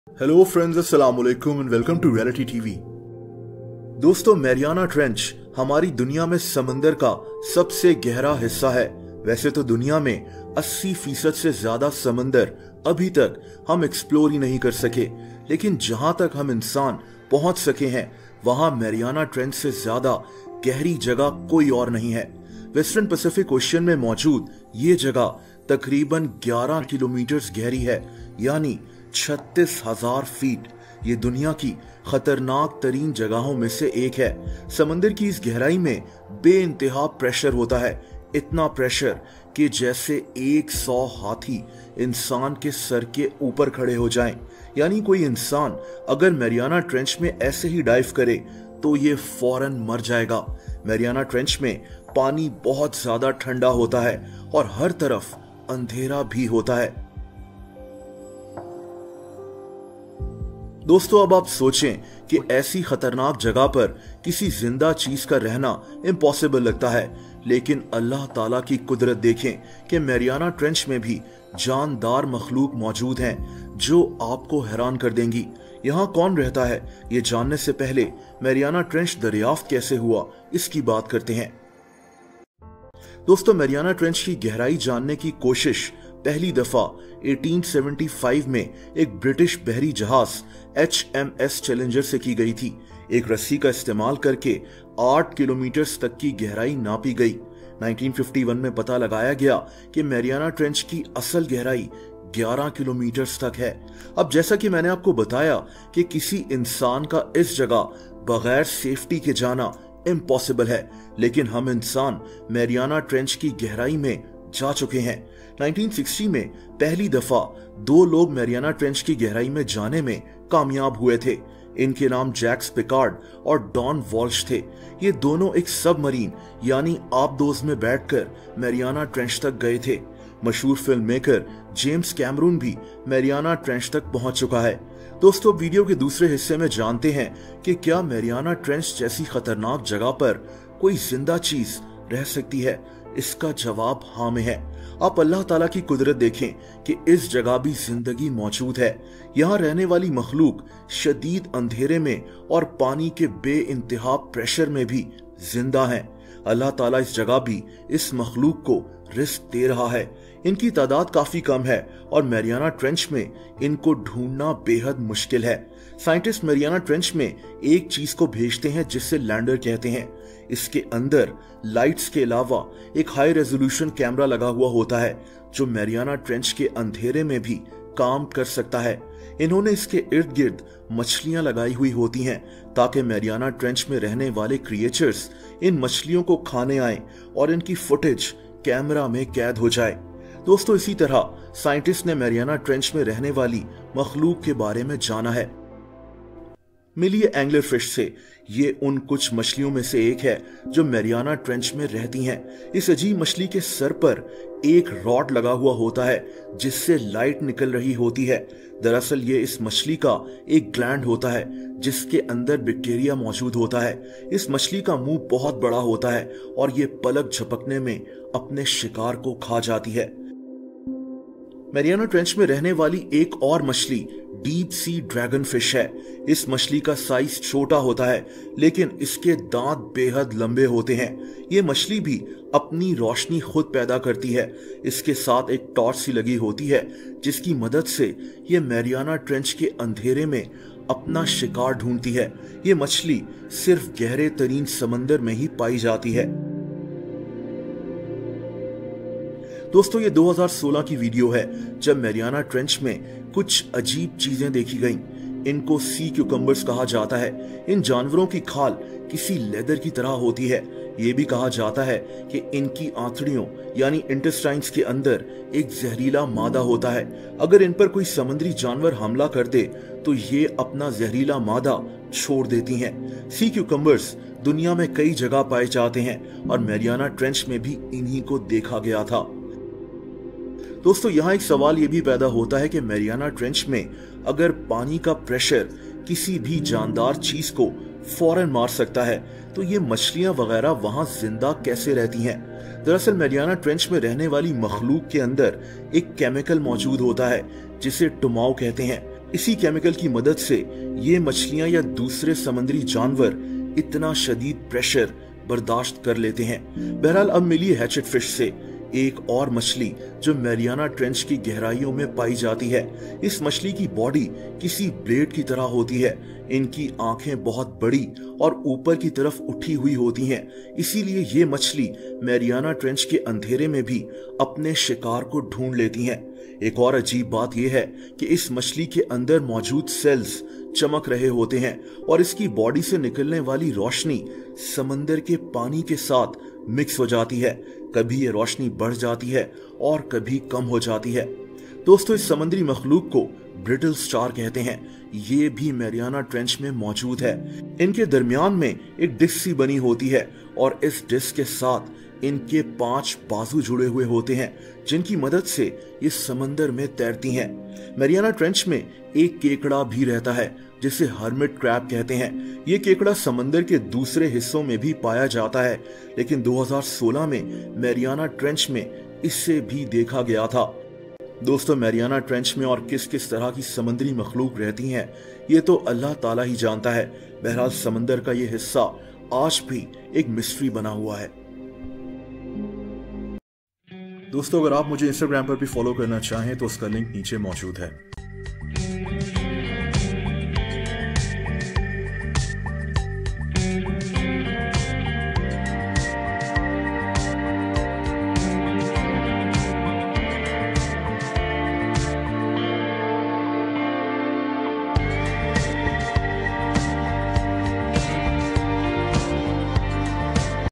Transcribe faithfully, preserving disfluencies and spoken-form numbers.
Hello friends, अस्सलाम वालेकुम and welcome to reality TV. दोस्तों, मैरियाना ट्रेंच हमारी दुनिया में समंदर का सबसे गहरा हिस्सा है। वैसे तो दुनिया में अस्सी फीसद से ज्यादा समंदर अभी तक हम एक्सप्लोर ही नहीं कर सके, लेकिन जहां तक हम इंसान पहुंच सके हैं वहां मैरियाना ट्रेंच से ज्यादा गहरी जगह कोई और नहीं है। वेस्टर्न पैसिफिक ओशियन में मौजूद ये जगह तकरीबन ग्यारह किलोमीटर गहरी है, यानी छत्तीस हजार फीट। ये दुनिया की खतरनाक तरीन जगहों में से एक है। समंदर की इस गहराई में बेइंतहा प्रेशर होता है, इतना प्रेशर कि जैसे सौ हाथी इंसान के सर के ऊपर खड़े हो जाएं। यानी कोई इंसान अगर मैरियाना ट्रेंच में ऐसे ही डाइव करे तो ये फौरन मर जाएगा। मैरियाना ट्रेंच में पानी बहुत ज्यादा ठंडा होता है और हर तरफ अंधेरा भी होता है। दोस्तों, अब आप सोचें कि ऐसी खतरनाक जगह पर किसी जिंदा चीज का रहना इम्पॉसिबल लगता है, लेकिन अल्लाह ताला की कुदरत देखें कि मैरियाना ट्रेंच में भी जानदार मखलूक मौजूद हैं जो आपको हैरान कर देंगी। यहाँ कौन रहता है, ये जानने से पहले मैरियाना ट्रेंच दरियाफ्त कैसे हुआ इसकी बात करते हैं। दोस्तों, मैरियाना ट्रेंच की गहराई जानने की कोशिश पहली दफा अठारह सौ पचहत्तर में एक ब्रिटिश बहरी जहाज एच एम एस चैलेंजर से की गई थी। एक रस्सी का इस्तेमाल करके आठ किलोमीटर तक की गहराई नापी गई। उन्नीस सौ इक्यावन में पता लगाया गया कि मैरियाना ट्रेंच की असल गहराई ग्यारह किलोमीटर तक है। अब जैसा कि मैंने आपको बताया कि किसी इंसान का इस जगह बगैर सेफ्टी के जाना इम्पॉसिबल है, लेकिन हम इंसान मैरियाना ट्रेंच की गहराई में जा चुके हैं। उन्नीस सौ साठ में पहली दफा दो लोग मैरियाना ट्रेंच की गहराई में जाने में कामयाब हुए थे। इनके नाम जैक्स पिकार्ड और डॉन वॉल्श थे। ये दोनों एक सबमरीन यानी आबदोज में बैठकर मैरियाना ट्रेंच तक गए थे। मशहूर फिल्म मेकर जेम्स कैमरून भी मैरियाना ट्रेंच तक पहुंच चुका है। दोस्तों, वीडियो के दूसरे हिस्से में जानते हैं कि क्या मैरियाना ट्रेंच जैसी खतरनाक जगह पर कोई जिंदा चीज रह सकती है। इसका जवाब हाँ में है। आप अल्लाह ताला की कुदरत देखें कि इस जगह भी जिंदगी मौजूद है। यहाँ रहने वाली मखलूक शदीद अंधेरे में और पानी के बेइंतहा प्रेशर में भी जिंदा है। अल्लाह ताला इस जगह भी इस मखलूक को रिस्क दे रहा है। इनकी तादाद काफी कम है और मैरियाना ट्रेंच में इनको ढूंढना बेहद मुश्किल है। साइंटिस्ट मैरियाना ट्रेंच में एक चीज को भेजते हैं जिसे लैंडर कहते हैं। इसके अंदर लाइट्स के अलावा एक हाई रेजोल्यूशन कैमरा लगा हुआ होता है जो मैरियाना ट्रेंच के अंधेरे में भी काम कर सकता है। इन्होंने इसके इर्द गिर्द मछलियां लगाई हुई होती हैं ताकि मैरियाना ट्रेंच में रहने वाले क्रिएचर्स इन मछलियों को खाने आए और इनकी फुटेज कैमरा में कैद हो जाए। दोस्तों, इसी तरह साइंटिस्ट ने मैरियाना ट्रेंच में रहने वाली मखलूक के बारे में जाना है। मिलिए एंगलर फिश से ये उन कुछ मछलियों में से एक है जो मैरियाना ट्रेंच में रहती हैं। इस अजीब मछली के सर पर एक रॉड लगा हुआ होता है जिससे लाइट निकल रही होती है। दरअसल ये इस मछली का एक ग्लैंड होता है जिसके अंदर बैक्टीरिया मौजूद होता है। इस मछली का मुंह बहुत बड़ा होता है और ये पलक झपकने में अपने शिकार को खा जाती है। मैरियाना ट्रेंच में रहने वाली एक और मछली डीप सी ड्रैगन फिश है। इस मछली का साइज छोटा होता है लेकिन इसके दांत बेहद लंबे होते हैं। ये मछली भी अपनी रोशनी खुद पैदा करती है। इसके साथ एक टॉर्च सी लगी होती है जिसकी मदद से ये मैरियाना ट्रेंच के अंधेरे में अपना शिकार ढूंढती है। ये मछली सिर्फ गहरे तरीन समंदर में ही पाई जाती है। दोस्तों, ये दो हज़ार सोलह की वीडियो है जब मैरियाना ट्रेंच में कुछ अजीब चीजें देखी गईं। इनको सी क्यूकम्बर्स कहा जाता है। इन जानवरों की खाल किसी लेदर की तरह होती है। ये भी कहा जाता है कि इनकी आंतड़ियों यानी इंटेस्टाइन्स के अंदर एक जहरीला मादा होता है। अगर इन पर कोई समुद्री जानवर हमला कर दे तो ये अपना जहरीला मादा छोड़ देती हैं। सी क्यूकम्बर्स दुनिया में कई जगह पाए जाते हैं और मैरियाना ट्रेंच में भी इन्हीं को देखा गया था। दोस्तों, यहाँ एक सवाल ये भी पैदा होता है कि मैरियाना ट्रेंच में अगर पानी का प्रेशर किसी भी जानदार चीज को फौरन मार सकता है तो ये मछलियां वगैरह वहां जिंदा कैसे रहती हैं। दरअसल मैरियाना ट्रेंच में रहने वाली मखलूक के अंदर एक केमिकल मौजूद होता है जिसे टुमाओ कहते हैं। इसी केमिकल की मदद से ये मछलियां या दूसरे समुद्री जानवर इतना शदीद प्रेशर बर्दाश्त कर लेते हैं। बहरहाल अब मिली हैचेट फिश से एक और मछली जो मैरियाना ट्रेंच की गहराइयों में पाई जाती है। इस मछली की बॉडी किसी ब्लेड की तरह होती है। इनकी आंखें बहुत बड़ी और ऊपर की तरफ उठी हुई होती हैं, इसीलिए ये मछली मैरियाना ट्रेंच के अंधेरे में भी अपने शिकार को ढूंढ लेती हैं। एक और अजीब बात यह है कि इस मछली के अंदर मौजूद सेल्स चमक रहे होते हैं और इसकी बॉडी से निकलने वाली रोशनी समंदर के पानी के साथ मिक्स हो जाती है। कभी ये रोशनी बढ़ जाती है और कभी कम हो जाती है। दोस्तों, इस समुद्री मखलूक को ब्रिटल स्टार कहते हैं। ये भी मैरियाना ट्रेंच में मौजूद है। इनके दरमियान में एक डिस्क सी बनी होती है और इस डिस्क के साथ इनके पांच बाजू जुड़े हुए होते हैं, जिनकी मदद से ये समंदर में तैरती हैं। मैरियाना ट्रेंच में एक केकड़ा भी रहता है जिसे हर्मिट क्रैब कहते हैं। ये केकड़ा समंदर के दूसरे हिस्सों में भी पाया जाता है, लेकिन दो हज़ार सोलह में मैरियाना ट्रेंच में इसे भी देखा गया था। दोस्तों, मैरियाना ट्रेंच में और किस किस तरह की समुद्री मखलूक रहती हैं, ये तो अल्लाह ताला ही जानता है। बहरहाल समंदर का ये हिस्सा आज भी एक मिस्ट्री बना हुआ है। दोस्तों, अगर आप मुझे इंस्टाग्राम पर भी फॉलो करना चाहें तो उसका लिंक नीचे मौजूद है।